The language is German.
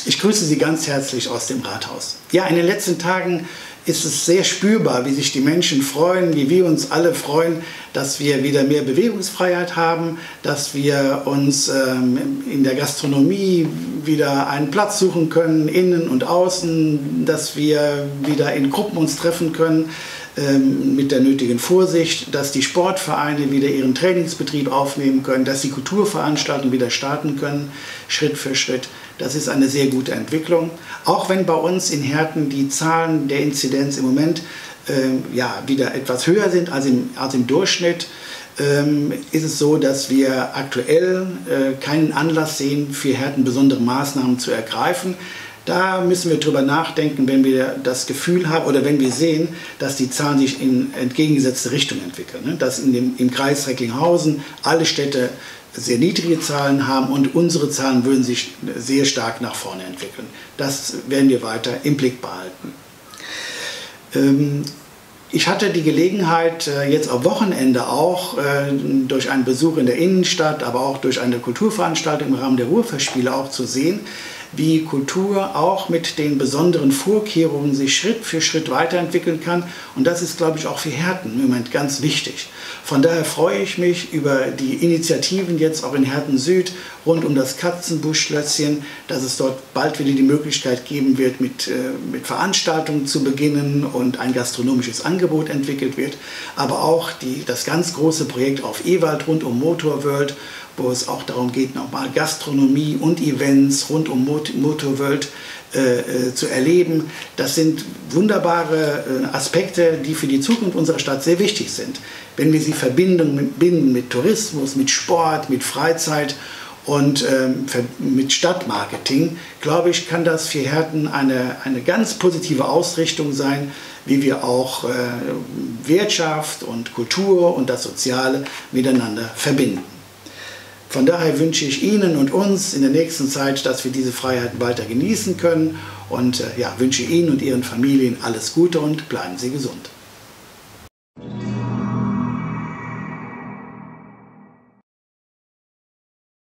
Ich grüße Sie ganz herzlich aus dem Rathaus. Ja, in den letzten Tagen ist es sehr spürbar, wie sich die Menschen freuen, wie wir uns alle freuen, dass wir wieder mehr Bewegungsfreiheit haben, dass wir uns in der Gastronomie wieder einen Platz suchen können, innen und außen, dass wir wieder in Gruppen uns treffen können, mit der nötigen Vorsicht, dass die Sportvereine wieder ihren Trainingsbetrieb aufnehmen können, dass die Kulturveranstaltungen wieder starten können, Schritt für Schritt. Das ist eine sehr gute Entwicklung. Auch wenn bei uns in Herten die Zahlen der Inzidenz im Moment wieder etwas höher sind als im Durchschnitt, ist es so, dass wir aktuell keinen Anlass sehen, für Herten besondere Maßnahmen zu ergreifen. Da müssen wir drüber nachdenken, wenn wir das Gefühl haben oder wenn wir sehen, dass die Zahlen sich in entgegengesetzte Richtung entwickeln. Dass im Kreis Recklinghausen alle Städte sehr niedrige Zahlen haben und unsere Zahlen würden sich sehr stark nach vorne entwickeln. Das werden wir weiter im Blick behalten. Ich hatte die Gelegenheit, jetzt am Wochenende auch durch einen Besuch in der Innenstadt, aber auch durch eine Kulturveranstaltung im Rahmen der Ruhrfestspiele auch zu sehen, wie Kultur auch mit den besonderen Vorkehrungen sich Schritt für Schritt weiterentwickeln kann. Und das ist, glaube ich, auch für Herten im Moment ganz wichtig. Von daher freue ich mich über die Initiativen jetzt auch in Herten Süd rund um das Katzenbusch-Schlösschen, dass es dort bald wieder die Möglichkeit geben wird, mit Veranstaltungen zu beginnen und ein gastronomisches Angebot entwickelt wird. Aber auch das ganz große Projekt auf Ewald rund um Motorworld, wo es auch darum geht, nochmal Gastronomie und Events rund um Motorworld zu erleben. Das sind wunderbare Aspekte, die für die Zukunft unserer Stadt sehr wichtig sind. Wenn wir sie verbinden mit Tourismus, mit Sport, mit Freizeit und mit Stadtmarketing, glaube ich, kann das für Herten eine ganz positive Ausrichtung sein, wie wir auch Wirtschaft und Kultur und das Soziale miteinander verbinden. Von daher wünsche ich Ihnen und uns in der nächsten Zeit, dass wir diese Freiheiten weiter genießen können und wünsche Ihnen und Ihren Familien alles Gute und bleiben Sie gesund.